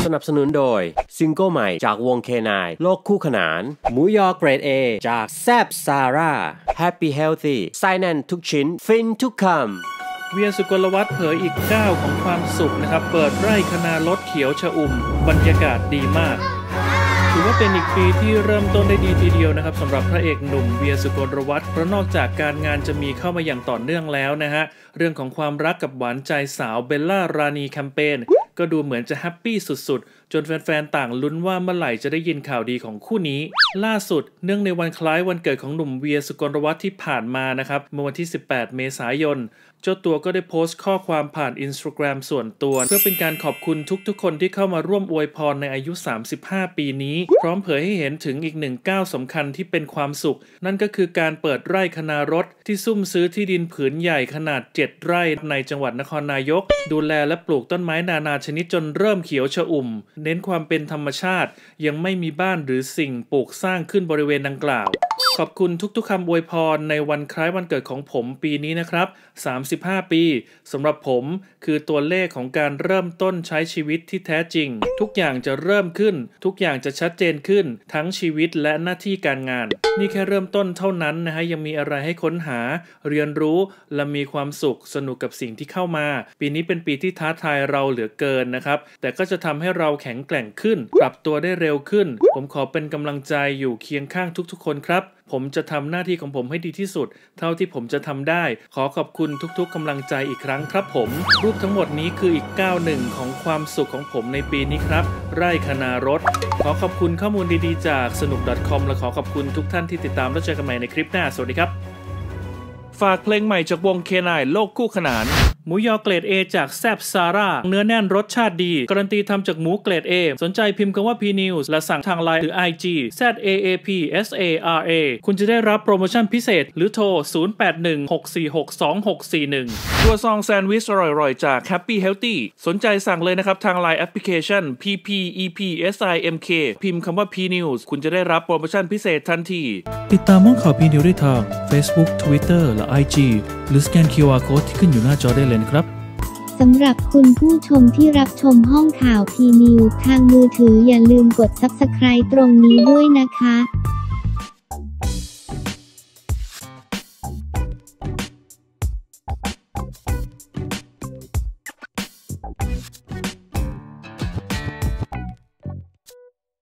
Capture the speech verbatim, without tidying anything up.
นับสนุนโดยซิงเกิลใหม่จากวง เค ไนน์ โลกคู่ขนานหมูยอเกรด เอ จากแซบซาร่า Happy Healthy ไส้แน่นทุกชิ้นฟินทุกคำเวียสุกลวัฒน์เผยอีกก้าวของความสุขนะครับเปิดไร่คะนาลดเขียวชอุ่มบรรยากาศดีมากถือว่าเป็นอีกปีที่เริ่มต้นได้ดีทีเดียวนะครับสำหรับพระเอกหนุ่มเวียสุกลวัฒน์เพราะนอกจากการงานจะมีเข้ามาอย่างต่อเนื่องแล้วนะฮะเรื่องของความรักกับหวานใจสาวเบลล่ารานีแคมเปญก็ดูเหมือนจะแฮปปี้สุดๆจนแฟนๆต่างลุ้นว่าเมื่อไหร่จะได้ยินข่าวดีของคู่นี้ล่าสุดเนื่องในวันคล้ายวันเกิดของหนุ่มเวียสุกลวัฒน์ที่ผ่านมานะครับเมื่อวันที่สิบแปดเมษายนเจ้าตัวก็ได้โพสต์ข้อความผ่าน Instagram ส่วนตัวเพื่อเป็นการขอบคุณทุกๆคนที่เข้ามาร่วมอวยพรในอายุสามสิบห้าปีนี้พร้อมเผยให้เห็นถึงอีกหนึ่งก้าวสำคัญที่เป็นความสุขนั่นก็คือการเปิดไร่คะนารถที่ซุ่มซื้อที่ดินผืนใหญ่ขนาดเจ็ดไร่ในจังหวัดนครนายกดูแลและปลูกต้นไม้นานาชนิดจนเริ่มเขียวชอุ่มเน้นความเป็นธรรมชาติยังไม่มีบ้านหรือสิ่งปลูกสร้างขึ้นบริเวณดังกล่าวขอบคุณทุกๆคำอวยพรในวันคล้ายวันเกิดของผมปีนี้นะครับสามสิบห้าปีสำหรับผมคือตัวเลขของการเริ่มต้นใช้ชีวิตที่แท้จริงทุกอย่างจะเริ่มขึ้นทุกอย่างจะชัดเจนขึ้นทั้งชีวิตและหน้าที่การงานนี่แค่เริ่มต้นเท่านั้นนะฮะยังมีอะไรให้ค้นหาเรียนรู้และมีความสุขสนุกกับสิ่งที่เข้ามาปีนี้เป็นปีที่ท้าทายเราเหลือเกินนะครับแต่ก็จะทำให้เราแข็งแกร่งขึ้นปรับตัวได้เร็วขึ้นผมขอเป็นกำลังใจอยู่เคียงข้างทุกๆคนครับผมจะทำหน้าที่ของผมให้ดีที่สุดเท่าที่ผมจะทำได้ขอขอบคุณทุกๆกำลังใจอีกครั้งครับผมรูปทั้งหมดนี้คืออีกก้าวหนึ่งของความสุขของผมในปีนี้ครับไร่คะนารถขอขอบคุณข้อมูลดีๆจากสนุก .com และขอขอบคุณทุกท่านที่ติดตามและเจอกันใหม่ในคลิปหน้าสวัสดีครับฝากเพลงใหม่จากวง เค ไนน์ โลกคู่ขนานหมูยอเกรด A จากแซบซาร่าเนื้อแน่นรสชาติดีการันตีทำจากหมูเกรด A สนใจพิมพ์คำว่า พี นิวส์ และสั่งทาง ไลน์ หรือ ไอ จี แซด เอ เอ พี เอส เอ อาร์ เอ คุณจะได้รับโปรโมชั่นพิเศษหรือโทร ศูนย์ แปด หนึ่ง หก สี่ หก สอง หก สี่ หนึ่ง ตัวซองแซนด์วิชอร่อยๆจาก Happy Healthy สนใจสั่งเลยนะครับทาง ไลน์ แอปพลิเคชัน พี พี อี พี เอส ไอ เอ็ม เค พิมพ์คำว่า พี นิวส์ คุณจะได้รับโปรโมชั่นพิเศษทันทีติดตามห้องข่าว พี นิวส์ ได้ทาง Facebook Twitter และ ไอ จี หรือสแกน คิว อาร์ Code ที่ขึ้นอยู่หน้าจอได้เลยนะครับสำหรับคุณผู้ชมที่รับชมห้องข่าว พี นิวส์ ทางมือถืออย่าลืมกด ซับสไครบ์ ตรงนี้ด้วยนะคะ